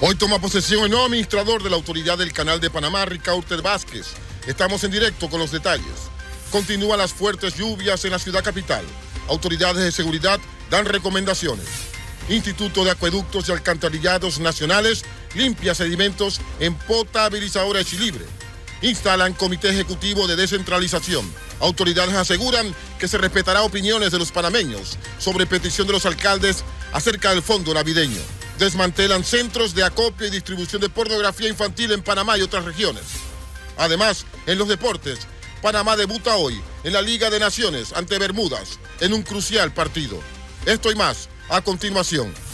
Hoy toma posesión el nuevo administrador de la Autoridad del Canal de Panamá, Ricaurte Vázquez. Estamos en directo con los detalles. Continúan las fuertes lluvias en la ciudad capital. Autoridades de seguridad dan recomendaciones. Instituto de Acueductos y Alcantarillados Nacionales limpia sedimentos en potabilizadora Echilibre. Instalan comité ejecutivo de descentralización. Autoridades aseguran que se respetará opiniones de los panameños sobre petición de los alcaldes acerca del fondo navideño. Desmantelan centros de acopio y distribución de pornografía infantil en Panamá y otras regiones. Además, en los deportes, Panamá debuta hoy en la Liga de Naciones ante Bermudas en un crucial partido. Esto y más a continuación.